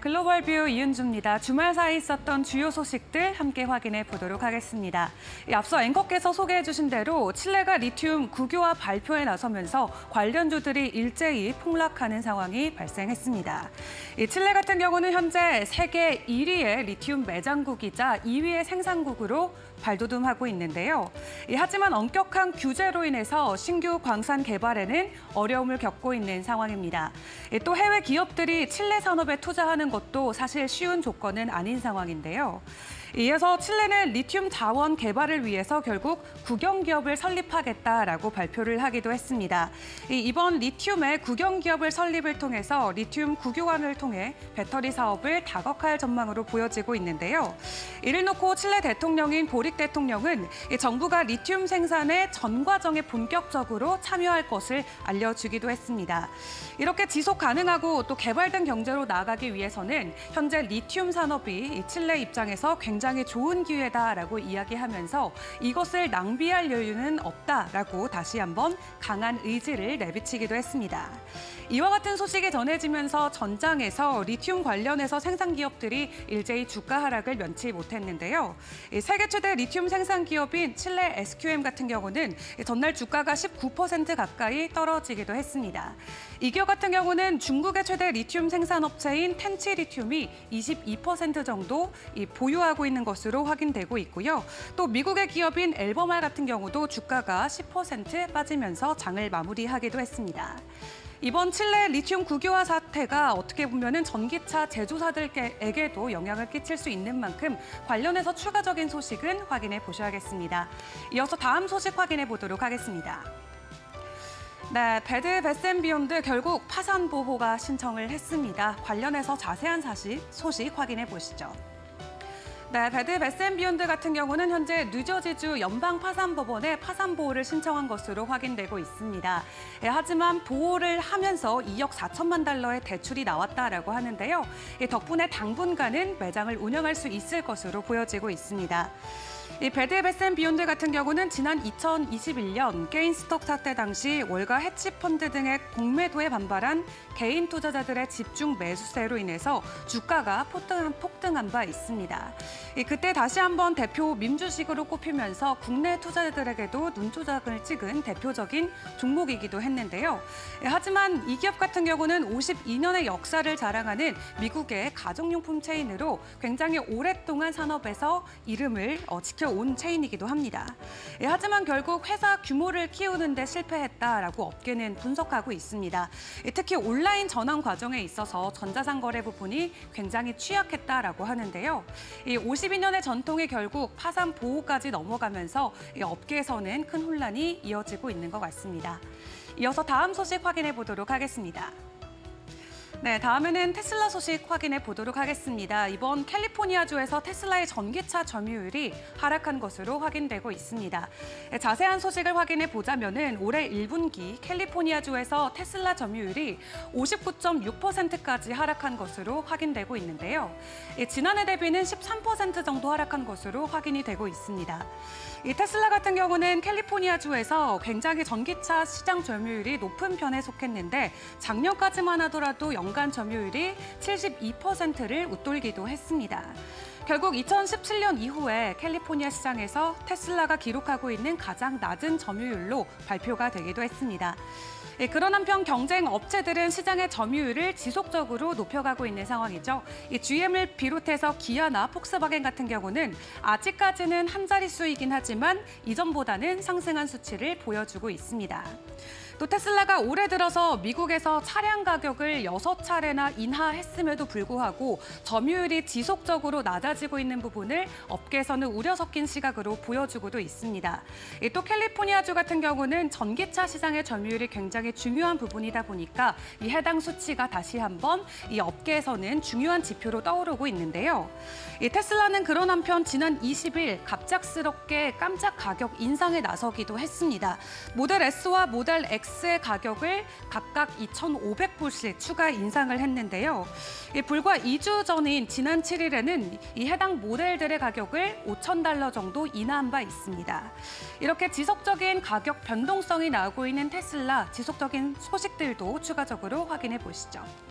글로벌 뷰 이은주입니다. 주말 사이 있었던 주요 소식들 함께 확인해 보도록 하겠습니다. 앞서 앵커께서 소개해 주신 대로 칠레가 리튬 국유화 발표에 나서면서 관련주들이 일제히 폭락하는 상황이 발생했습니다. 칠레 같은 경우는 현재 세계 1위의 리튬 매장국이자 2위의 생산국으로 발돋움하고 있는데요. 하지만 엄격한 규제로 인해서 신규 광산 개발에는 어려움을 겪고 있는 상황입니다. 또 해외 기업들이 칠레 산업에 투자하는 것도 사실 쉬운 조건은 아닌 상황인데요. 이어서 칠레는 리튬 자원 개발을 위해서 결국 국영기업을 설립하겠다라고 발표를 하기도 했습니다. 이번 리튬의 국영기업을 설립을 통해서 리튬 국유화를 통해 배터리 사업을 다각화할 전망으로 보여지고 있는데요. 이를 놓고 칠레 대통령인 보릭 대통령은 정부가 리튬 생산의 전 과정에 본격적으로 참여할 것을 알려주기도 했습니다. 이렇게 지속 가능하고 또 개발된 경제로 나아가기 위해서는 현재 리튬 산업이 칠레 입장에서 굉장히 좋은 기회다라고 이야기하면서 이것을 낭비할 여유는 없다라고 다시 한번 강한 의지를 내비치기도 했습니다. 이와 같은 소식이 전해지면서 전장에서 리튬 관련해서 생산 기업들이 일제히 주가 하락을 면치 못했는데요. 세계 최대 리튬 생산 기업인 칠레 SQM 같은 경우는 전날 주가가 19% 가까이 떨어지기도 했습니다. 이 기업 같은 경우는 중국의 최대 리튬 생산업체인 텐치 리튬이 22% 정도 보유하고 있는 것으로 확인되고 있고요. 또 미국의 기업인 엘버말 같은 경우도 주가가 10% 빠지면서 장을 마무리하기도 했습니다. 이번 칠레 리튬 국유화 사태가 어떻게 보면은 전기차 제조사들에게도 영향을 끼칠 수 있는 만큼 관련해서 추가적인 소식은 확인해 보셔야겠습니다. 이어서 다음 소식 확인해 보도록 하겠습니다. 네, 베드 베스 앤 비욘드 결국 파산 보호가 신청을 했습니다. 관련해서 자세한 소식 확인해 보시죠. 네, 베드 베스 앤 비욘드 같은 경우는 현재 뉴저지주 연방파산법원에 파산 보호를 신청한 것으로 확인되고 있습니다. 하지만 보호를 하면서 2억 4천만 달러의 대출이 나왔다라고 하는데요. 덕분에 당분간은 매장을 운영할 수 있을 것으로 보여지고 있습니다. 이 베드 베스 앤 비욘드 같은 경우는 지난 2021년 게인스톡 사태 당시 월가 헤지펀드 등의 공매도에 반발한 개인 투자자들의 집중 매수세로 인해서 주가가 폭등한 바 있습니다. 그때 다시 한번 대표 민주식으로 꼽히면서 국내 투자자들에게도 눈조작을 찍은 대표적인 종목이기도 했는데요. 하지만 이 기업 같은 경우는 52년의 역사를 자랑하는 미국의 가정용품 체인으로 굉장히 오랫동안 산업에서 이름을 지켜온 체인이기도 합니다. 하지만 결국 회사 규모를 키우는 데 실패했다라고 업계는 분석하고 있습니다. 특히 온라인 전환 과정에 있어서 전자상거래 부분이 굉장히 취약했다라고 하는데요. 52년의 전통이 결국 파산 보호까지 넘어가면서 업계에서는 큰 혼란이 이어지고 있는 것 같습니다. 이어서 다음 소식 확인해 보도록 하겠습니다. 네, 다음에는 테슬라 소식 확인해 보도록 하겠습니다. 이번 캘리포니아주에서 테슬라의 전기차 점유율이 하락한 것으로 확인되고 있습니다. 자세한 소식을 확인해 보자면은 올해 1분기 캘리포니아주에서 테슬라 점유율이 59.6%까지 하락한 것으로 확인되고 있는데요. 지난해 대비는 13% 정도 하락한 것으로 확인이 되고 있습니다. 이 테슬라 같은 경우는 캘리포니아주에서 굉장히 전기차 시장 점유율이 높은 편에 속했는데 작년까지만 하더라도 연간 점유율이 72%를 웃돌기도 했습니다. 결국 2017년 이후에 캘리포니아 시장에서 테슬라가 기록하고 있는 가장 낮은 점유율로 발표가 되기도 했습니다. 그런 한편 경쟁 업체들은 시장의 점유율을 지속적으로 높여가고 있는 상황이죠. GM을 비롯해서 기아나 폭스바겐 같은 경우는 아직까지는 한 자릿수이긴 하지만 이전보다는 상승한 수치를 보여주고 있습니다. 또 테슬라가 올해 들어서 미국에서 차량 가격을 6차례나 인하했음에도 불구하고 점유율이 지속적으로 낮아지고 있는 부분을 업계에서는 우려 섞인 시각으로 보여주고도 있습니다. 또 캘리포니아주 같은 경우는 전기차 시장의 점유율이 굉장히 중요한 부분이다 보니까 이 해당 수치가 다시 한번 이 업계에서는 중요한 지표로 떠오르고 있는데요. 테슬라는 그런 한편 지난 20일 갑작스럽게 깜짝 가격 인상에 나서기도 했습니다. 모델 S와 모델 X의 가격을 각각 2,500불씩 추가 인상을 했는데요. 불과 2주 전인 지난 7일에는 이 해당 모델들의 가격을 $5,000 정도 인하한 바 있습니다. 이렇게 지속적인 가격 변동성이 나오고 있는 테슬라, 지속적인 소식들도 추가적으로 확인해 보시죠.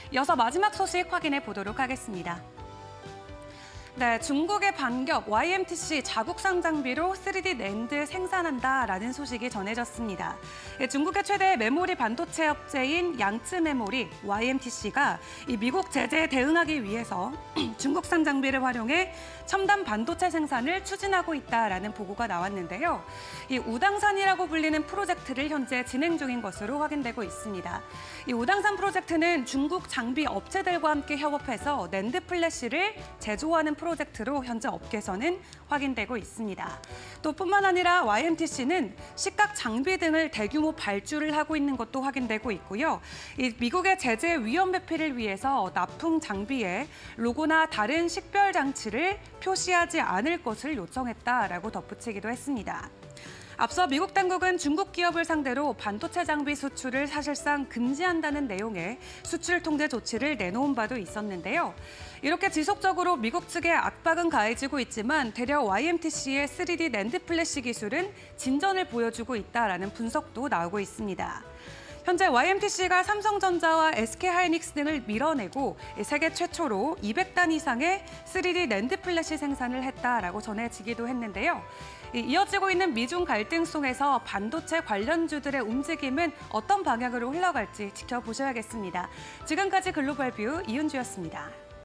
이어서 마지막 소식 확인해 보도록 하겠습니다. 네, 중국의 반격 YMTC 자국산 장비로 3D 낸드 생산한다라는 소식이 전해졌습니다. 중국의 최대 메모리 반도체 업체인 양쯔 메모리 YMTC가 이 미국 제재에 대응하기 위해서 중국산 장비를 활용해 첨단 반도체 생산을 추진하고 있다라는 보고가 나왔는데요. 이 우당산이라고 불리는 프로젝트를 현재 진행 중인 것으로 확인되고 있습니다. 이 우당산 프로젝트는 중국 장비 업체들과 함께 협업해서 낸드 플래시를 제조하는 프로젝트로 현재 업계에서는 확인되고 있습니다. 또 뿐만 아니라 YMTC는 식각 장비 등을 대규모 발주를 하고 있는 것도 확인되고 있고요. 이 미국의 제재 위험 회피를 위해서 납품 장비에 로고나 다른 식별 장치를 표시하지 않을 것을 요청했다라고 덧붙이기도 했습니다. 앞서 미국 당국은 중국 기업을 상대로 반도체 장비 수출을 사실상 금지한다는 내용의 수출 통제 조치를 내놓은 바도 있었는데요. 이렇게 지속적으로 미국 측에 압박은 가해지고 있지만 대려 YMTC의 3D 낸드 플래시 기술은 진전을 보여주고 있다라는 분석도 나오고 있습니다. 현재 YMTC가 삼성전자와 SK하이닉스 등을 밀어내고 세계 최초로 200단 이상의 3D 낸드 플래시 생산을 했다라고 전해지기도 했는데요. 이어지고 있는 미중 갈등 속에서 반도체 관련주들의 움직임은 어떤 방향으로 흘러갈지 지켜보셔야겠습니다. 지금까지 글로벌 뷰 이은주였습니다.